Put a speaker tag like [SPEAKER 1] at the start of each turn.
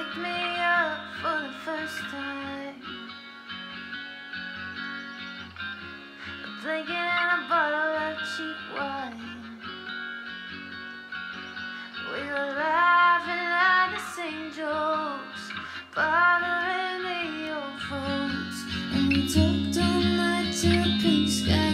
[SPEAKER 1] picked me up for the first time, drinking a bottle of cheap wine. We were laughing at the same jokes, bothering the old folks, and we talked all night till the pink sky.